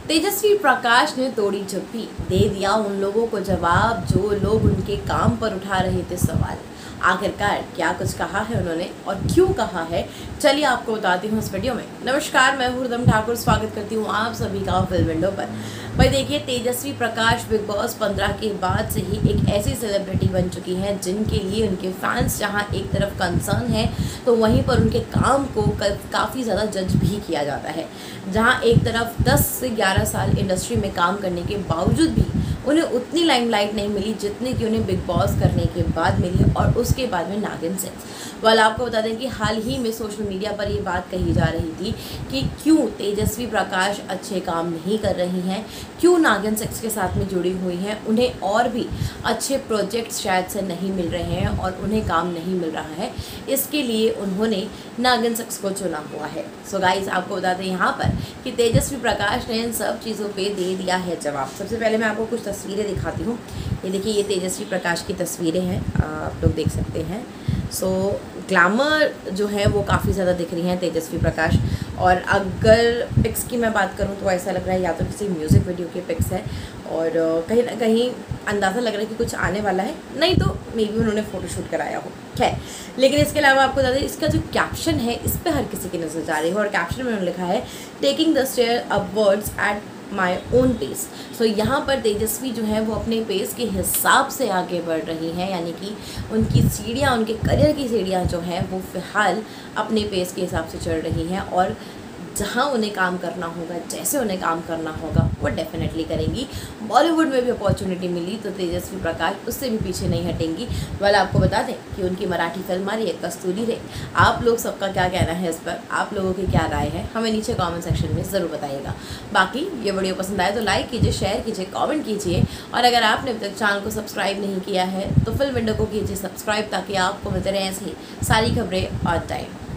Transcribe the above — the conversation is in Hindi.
तेजस्वी प्रकाश ने तोड़ी चुप्पी, दे दिया उन लोगों को जवाब जो लोग उनके काम पर उठा रहे थे सवाल। आखिरकार क्या कुछ कहा है उन्होंने और क्यों कहा है, चलिए आपको बताती हूँ इस वीडियो में। नमस्कार, मैं हुरदम ठाकुर स्वागत करती हूँ आप सभी का फिल्म विंडो पर। भाई देखिए, तेजस्वी प्रकाश बिग बॉस 15 के बाद से ही एक ऐसी सेलिब्रिटी बन चुकी हैं जिनके लिए उनके फैंस जहां एक तरफ कंसर्न है तो वहीं पर उनके काम को काफ़ी ज़्यादा जज भी किया जाता है। जहां एक तरफ 10 से 11 साल इंडस्ट्री में काम करने के बावजूद भी उन्हें उतनी लाइमलाइट नहीं मिली जितनी कि उन्हें बिग बॉस करने के बाद मिली और उसके बाद में नागिन से। वाल आपको बता दें कि हाल ही में सोशल मीडिया पर ये बात कही जा रही थी कि क्यों तेजस्वी प्रकाश अच्छे काम नहीं कर रही हैं, क्यों नागिन सेक्स के साथ में जुड़ी हुई हैं, उन्हें और भी अच्छे प्रोजेक्ट्स शायद से नहीं मिल रहे हैं और उन्हें काम नहीं मिल रहा है, इसके लिए उन्होंने नागिन सेक्स को चुना हुआ है। सो गाइस, आपको बता दें यहाँ पर कि तेजस्वी प्रकाश ने इन सब चीज़ों पे दे दिया है जवाब। सबसे पहले मैं आपको कुछ तस्वीरें दिखाती हूँ। ये देखिए, ये तेजस्वी प्रकाश की तस्वीरें हैं, आप लोग देख सकते हैं। सो ग्लैमर जो है वो काफ़ी ज़्यादा दिख रही हैं तेजस्वी प्रकाश। और अगर पिक्स की मैं बात करूं तो ऐसा लग रहा है या तो किसी म्यूज़िक वीडियो के पिक्स है और कहीं ना कहीं अंदाज़ा लग रहा है कि कुछ आने वाला है, नहीं तो मे बी उन्होंने फ़ोटोशूट कराया हो। खैर, लेकिन इसके अलावा आपको बता दें इसका जो कैप्शन है इस पर हर किसी की नज़र जा रही है और कैप्शन में उन्होंने लिखा है taking the stair upwards at my own pace. So यहाँ पर तेजस्वी जो है वो अपने पेस के हिसाब से आगे बढ़ रही हैं, यानी कि उनकी सीढ़ियाँ, उनके करियर की सीढ़ियाँ जो हैं वो फ़िलहाल अपने पेस के हिसाब से चढ़ रही हैं और जहाँ उन्हें काम करना होगा, जैसे उन्हें काम करना होगा वो डेफिनेटली करेंगी। बॉलीवुड में भी अपॉर्चुनिटी मिली तो तेजस्वी प्रकाश उससे भी पीछे नहीं हटेंगी। वाला आपको बता दें कि उनकी मराठी फिल्म आ रही है कस्तूरी रे। आप लोग सबका क्या कहना है इस पर, आप लोगों की क्या राय है, हमें नीचे कमेंट सेक्शन में ज़रूर बताइएगा। बाकी ये वीडियो पसंद आए तो लाइक कीजिए, शेयर कीजिए, कॉमेंट कीजिए और अगर आपने अभी तक चैनल को सब्सक्राइब नहीं किया है तो फिल्म विंडो को कीजिए सब्सक्राइब ताकि आपको मिलते रहे ऐसी सारी खबरें ऑन टाइम।